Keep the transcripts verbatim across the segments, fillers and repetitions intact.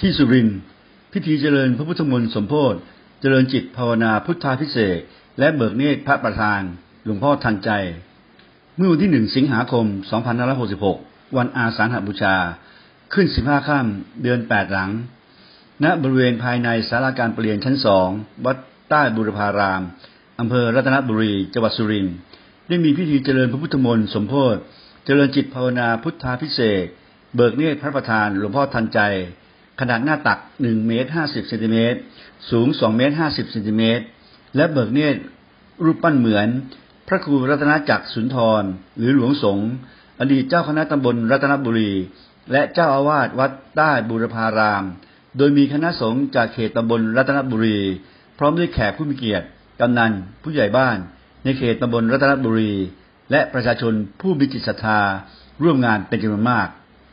ที่สุรินทร์พิธีเจริญพระพุทธมนต์สมโภชเจริญจิตภาวนาพุทธาภิเษกและเบิกเนตรพระประธานหลวงพ่อทันใจเมื่อวันที่หนึ่งสิงหาคมสองพันห้าร้อยหกสิบหกวันอาสาฬหบูชาขึ้นสิบห้าค่ำเดือนแปดหลังณบริเวณภายในศาลาการประเรียนชั้นสองวัดใต้บูรพารามอำเภอรัตนบุรีจังหวัดสุรินทร์ได้มีพิธีเจริญพระพุทธมนต์สมโภชเจริญจิตภาวนาพุทธาภิเษกเบิกเนตรพระประธานหลวงพ่อทันใจขนาดหน้าตักหนึ่งเมตรห้าสิบเซนติเมตรสูงสองเมตรห้าสิบเซนติเมตรและเบิกเนตรรูปปั้นเหมือนพระครูรัตนจักรสุนทรหรือหลวงสงฆ์อดีตเจ้าคณะตำบลรัตนบุรีและเจ้าอาวาสวัดใต้บูรพารามโดยมีคณะสงฆ์จากเขตตำบลรัตนบุรีพร้อมด้วยแขกผู้มีเกียรติกำนันผู้ใหญ่บ้านในเขตตำบลรัตนบุรีและประชาชนผู้มีจิตศรัทธาร่วมงานเป็นจำนวนมาก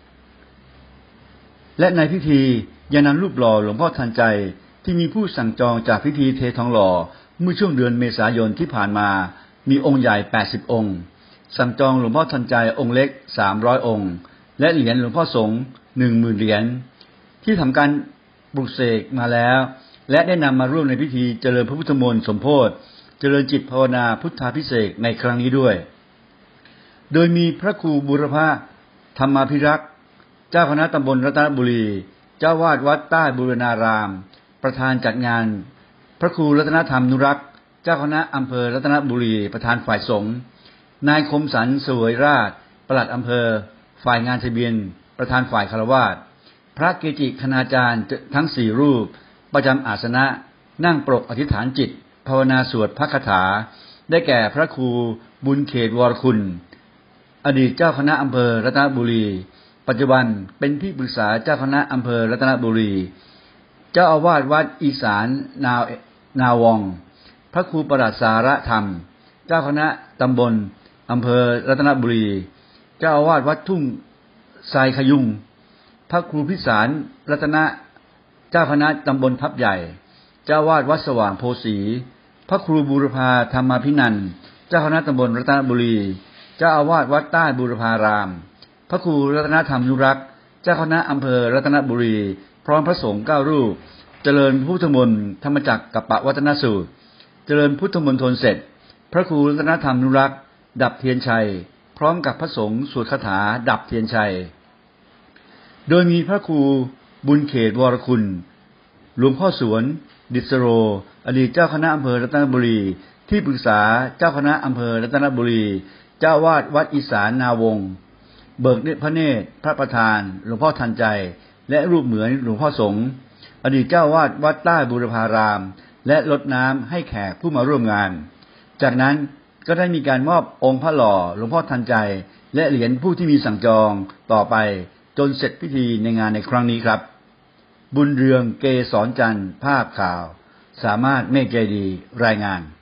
และในพิธียังนำรูปหล่อหลวงพ่อทันใจที่มีผู้สั่งจองจากพิธีเททองหล่อเมื่อช่วงเดือนเมษายนที่ผ่านมามีองค์ใหญ่แปดสิบองค์สั่งจองหลวงพ่อทันใจองค์เล็กสามร้อยองค์และเหรียญหลวงพ่อสงฆ์ หนึ่งหมื่น เหรียญที่ทำการปลุกเสกมาแล้วและได้นำมาร่วมในพิธีเจริญพระพุทธมนต์สมโภชเจริญจิตภาวนาพุทธาภิเษกในครั้งนี้ด้วยโดยมีพระครูบุรพธรรมาภิรักษ์เจ้าคณะตำบลรัตนบุรีเจ้าวาดวัดใต้บูรณารามประธานจัดงานพระครูรัตนธรรมนุรักษ์เจ้าคณะอำเภอรัตนบุรีประธานฝ่ายสงฆ์นายคมสันเสวยราชปลัดอำเภอฝ่ายงานทะเบียนประธานฝ่ายฆราวาสพระเกจิคณาจารย์ทั้งสี่รูปประจำอาสนะนั่งปรกอธิษฐานจิตภาวนาสวดพระคาถาได้แก่พระครูบุญเขตวรคุณอดีตเจ้าคณะอำเภอรัตนบุรีปัจจุบันเป็นที่ปรึกษาเจ้าคณะอำเภอรัตนบุรีเจ้าอาวาสวัดอีสานนาวนาวังพระครูประหลัดสารธรรมเจ้าคณะตำบลอำเภอรัตนบุรีเจ้าอาวาสวัดทุ่งทรายขยุงพระครูพิสารรัตนะเจ้าคณะตำบลทับใหญ่เจ้าอาวาสวัดสว่างโพสีพระครูบูรพาธรรมาภินันท์เจ้าคณะตำบลรัตนบุรีเจ้าอาวาสวัดใต้บูรพารามพระครูรัตนธรรมนุรักษ์เจ้าคณะอำเภอรัตนบุรีพร้อมพระสงฆ์เก้ารูปเจริญพุทธมนต์ธรรมจักรกัปปวัฒนสูตรเจริญพุทธมนตรเสร็จพระครูรัตนธรรมนุรักษ์ดับเทียนชัยพร้อมกับพระสงฆ์สวดคาถาดับเทียนชัยโดยมีพระครูบุญเขตวรคุณหลวงพ่อสวนดิษโรอดีตเจ้าคณะอำเภอรัตนบุรีที่ปรึกษาเจ้าคณะอำเภอรัตนบุรีเจ้าวาดวัดอีสานนาวงเบิกเนตรพระเนตรพระประธานหลวงพ่อทันใจและรูปเหมือนหลวงพ่อสงฆ์อดีตเจ้าวาดวัดใต้บูรพารามและรดน้ำให้แขกผู้มาร่วมงานจากนั้นก็ได้มีการมอบองค์พระหล่อหลวงพ่อทันใจและเหรียญผู้ที่มีสั่งจองต่อไปจนเสร็จพิธีในงานในครั้งนี้ครับบุญเรืองเกษรจันทร์ภาพข่าวสามารถเมฆใจดีรายงาน